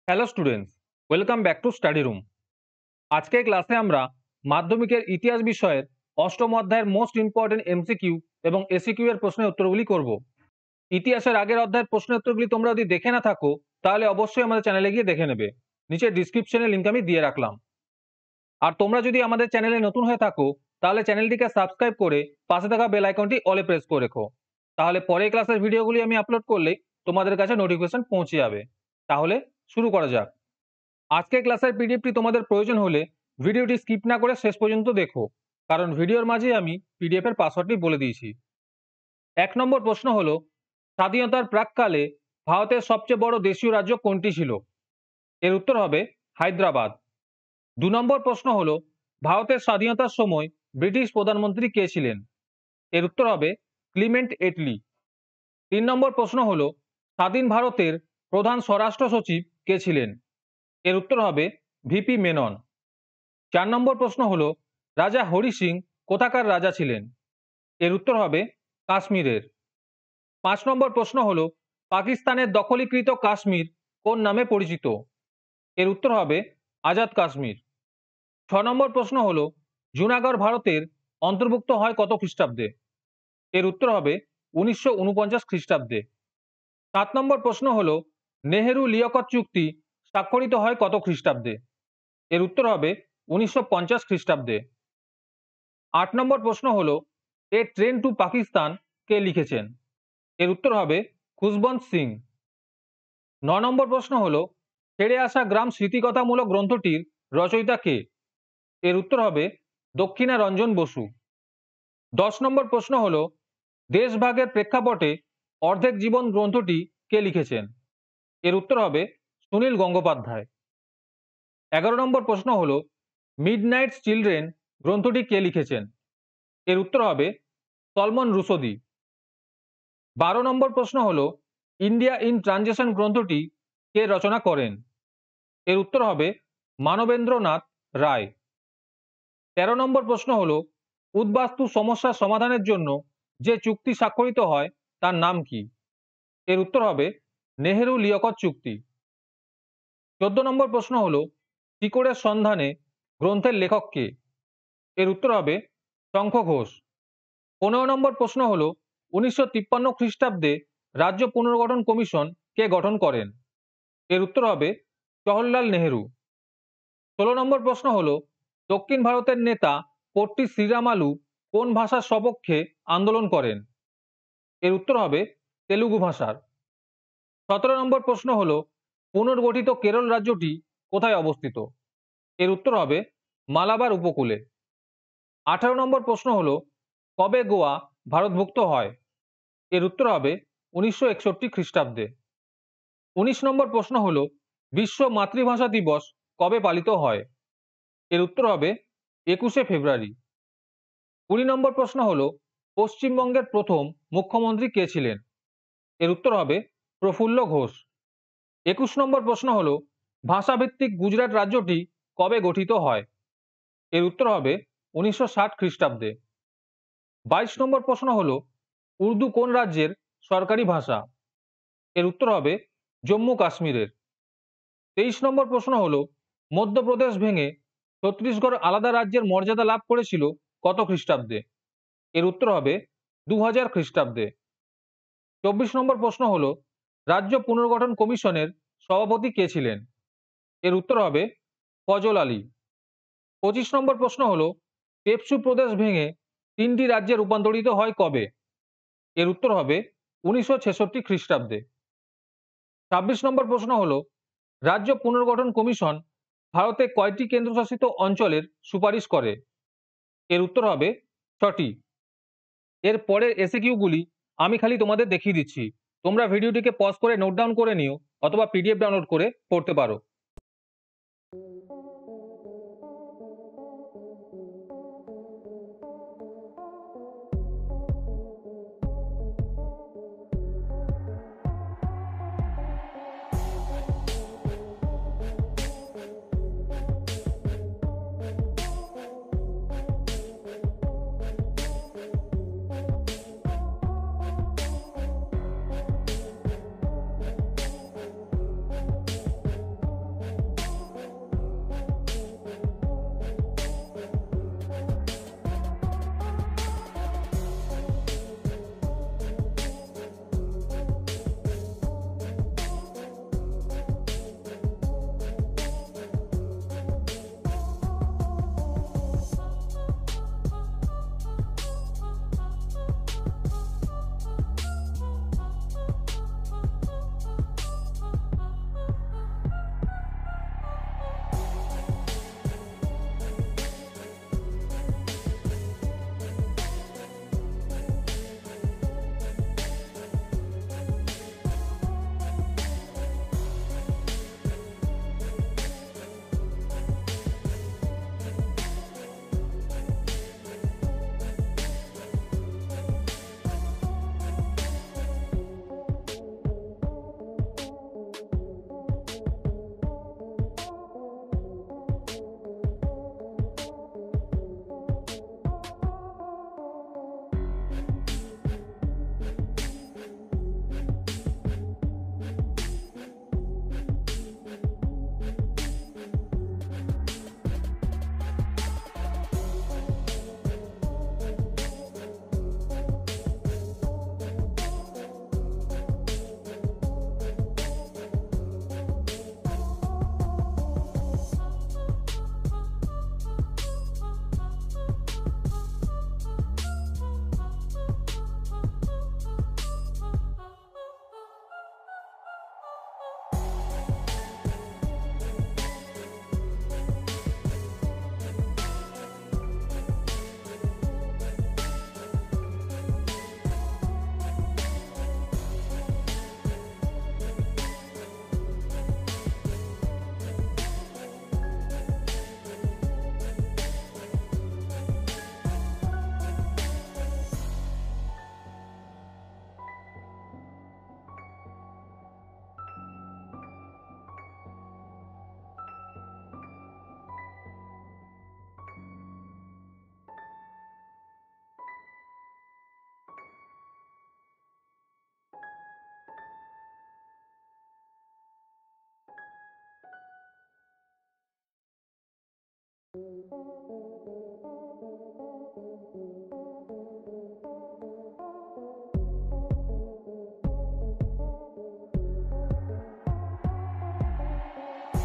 Hello students, welcome back to study room. আজকের ক্লাসে আমরা মাধ্যমিকের ইতিহাস বিষয়ের অষ্টম অধ্যায়ের মোস্ট ইম্পর্টেন্ট এমসিকিউ এবং এসিকিউ এর প্রশ্নের উত্তরগুলি করব। ইতিহাসের আগের অধ্যায়ের প্রশ্নের উত্তরগুলি তোমরা যদি দেখে না থাকো তাহলে অবশ্যই আমাদের চ্যানেলে গিয়ে দেখে নেবে। নিচে ডিসক্রিপশনে লিঙ্ক আমি দিয়ে রাখলাম। আর তোমরা যদি আমাদের চ্যানেলে নতুন হয়ে থাকো তাহলে চ্যানেলটিকে সাবস্ক্রাইব করে পাশে থাকা বেল আইকনটি অলে প্রেস করে রেখো। তাহলে পরের ক্লাসের ভিডিওগুলি আমি আপলোড করলেই তোমাদের কাছে নোটিফিকেশন পৌঁছে যাবে। তাহলে শুরু করা যাক। আজকের ক্লাসের পিডিএফটি তোমাদের প্রয়োজন হলে ভিডিওটি স্কিপ না করে শেষ পর্যন্ত দেখো, কারণ ভিডিওর মাঝে আমি পিডিএফ এর পাসওয়ার্ডটি বলে দিয়েছি। 1 নম্বর প্রশ্ন হলো, স্বাধীনতার প্রাককালে ভারতের সবচেয়ে বড় দেশীয় রাজ্য কোনটি ছিল? এর উত্তর হবে হায়দ্রাবাদ। 2 নম্বর প্রশ্ন হলো, ভারতের স্বাধীনতার সময় ব্রিটিশ প্রধানমন্ত্রী কে ছিলেন? এর উত্তর হবে ক্লিমেন্ট এটলি। 3 নম্বর প্রশ্ন হলো, স্বাধীন ভারতের প্রধান স্বরাষ্ট্র সচিব কে ছিলেন? এর উত্তর হবে ভিপি মেনন। 4 নম্বর প্রশ্ন হলো, রাজা হরি সিং কোথাকার রাজা ছিলেন? এর উত্তর হবে কাশ্মীরের। 5 নম্বর প্রশ্ন হলো, পাকিস্তানের দখলীকৃত কাশ্মীর কোন নামে পরিচিত? এর উত্তর হবে আজাদ কাশ্মীর। 6 নম্বর প্রশ্ন হলো, জুনাগড় ভারতের অন্তর্ভুক্ত হয় কত খ্রিস্টাব্দে? এর উত্তর হবে 1949 খ্রিস্টাব্দে। 7 নম্বর প্রশ্ন হলো, নেহেরু লিয়াকত চুক্তি স্বাক্ষরিত হয় কত খ্রিস্টাব্দে? এর উত্তর হবে 1950 খ্রিস্টাব্দে। 8 নম্বর প্রশ্ন হলো, এ ট্রেন টু পাকিস্তান কে লিখেছেন? এর উত্তর হবে খুশবন্ত সিং। 9 নম্বর প্রশ্ন হলো, ছেড়ে আসা গ্রাম স্মৃতিকথামূলক গ্রন্থটির রচয়িতা কে? এর উত্তর হবে দক্ষিণা রঞ্জন বসু। 10 নম্বর প্রশ্ন হলো, দেশভাগের প্রেক্ষাপটে অর্ধেক জীবন গ্রন্থটি কে লিখেছেন? এর উত্তর হবে সুনীল গঙ্গোপাধ্যায়। 11 নম্বর প্রশ্ন হলো, মিডনাইট চিলড্রেন গ্রন্থটি কে লিখেছেন? এর উত্তর হবে সলমন রুশদি। 12 নম্বর প্রশ্ন হলো, ইন্ডিয়া ইন ট্রানজিশন গ্রন্থটি কে রচনা করেন? এর উত্তর হবে মানবেন্দ্রনাথ রায়। 13 নম্বর প্রশ্ন হলো, উদ্বাস্তু সমস্যার সমাধানের জন্য যে চুক্তি স্বাক্ষরিত হয় তার নাম কি? এর উত্তর হবে নেহেরু লিয়াকত চুক্তি। 14 নম্বর প্রশ্ন হলো, শিকড়ের সন্ধানে গ্রন্থের লেখক কে? এর উত্তর হবে শঙ্খ ঘোষ। 15 নম্বর প্রশ্ন হলো, 1953 খ্রিস্টাব্দে রাজ্য পুনর্গঠন কমিশন কে গঠন করেন? এর উত্তর হবে জওহরলাল নেহেরু। 16 নম্বর প্রশ্ন হলো, দক্ষিণ ভারতের নেতা পট্টি শ্রীরামালু কোন ভাষার সপক্ষে আন্দোলন করেন? এর উত্তর হবে তেলুগু ভাষার। 17 নম্বর প্রশ্ন হলো, পুনর্গঠিত কেরল রাজ্যটি কোথায় অবস্থিত? এর উত্তর হবে মালাবার উপকূলে। 18 নম্বর প্রশ্ন হলো, কবে গোয়া ভারতভুক্ত হয়? এর উত্তর হবে 1961 খ্রিস্টাব্দে। 19 নম্বর প্রশ্ন হলো, বিশ্ব মাতৃভাষা দিবস কবে পালিত হয়? এর উত্তর হবে 21শে ফেব্রুয়ারি। 20 নম্বর প্রশ্ন হলো, পশ্চিমবঙ্গের প্রথম মুখ্যমন্ত্রী কে ছিলেন? এর উত্তর হবে প্রফুল্ল ঘোষ। 21 নম্বর প্রশ্ন হলো, ভাষাভিত্তিক গুজরাট রাজ্যটি কবে গঠিত হয়? এর উত্তর হবে 1960 খ্রিস্টাব্দে। 22 নম্বর প্রশ্ন হলো, উর্দু কোন রাজ্যের সরকারি ভাষা? এর উত্তর হবে জম্মু কাশ্মীরের। 23 নম্বর প্রশ্ন হলো, মধ্যপ্রদেশ ভেঙে ছত্তিশগড় আলাদা রাজ্যের মর্যাদা লাভ করেছিল কত খ্রিস্টাব্দে? এর উত্তর হবে 2000 খ্রিস্টাব্দে। 24 নম্বর প্রশ্ন হলো, রাজ্য পুনর্গঠন কমিশনের সভাপতি কে ছিলেন? এর উত্তর হবে ফজল আলী। 25 নম্বর প্রশ্ন হলো, পেপসু প্রদেশ ভেঙে 3টি রাজ্যে রূপান্তরিত হয় কবে? এর উত্তর হবে 1966 খ্রিস্টাব্দে। 26 নম্বর প্রশ্ন হলো, রাজ্য পুনর্গঠন কমিশন ভারতে কয়টি কেন্দ্রশাসিত অঞ্চলের সুপারিশ করে? এর উত্তর হবে 6টি। এর পরের এসএকিউ গুলি আমি খালি তোমাদের দেখিয়ে দিচ্ছি, তোমরা ভিডিওটিকে পজ করে নোট ডাউন করে নিও অথবা পিডিএফ ডাউনলোড করে পড়তে পারো।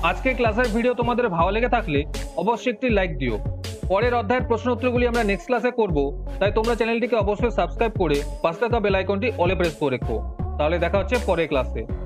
আজকের ক্লাসের ভিডিও তোমাদের ভালো লেগে থাকলে অবশ্যই একটি লাইক দিও। পরের অধ্যায়ের প্রশ্ন উত্তরগুলি আমরা নেক্সট ক্লাসে করব, তাই তোমরা চ্যানেলটিকে অবশ্যই সাবস্ক্রাইব করে পাশে থাকা বেল আইকনটি অলে প্রেস করে রেখো। তাহলে দেখা হচ্ছে পরের ক্লাসে।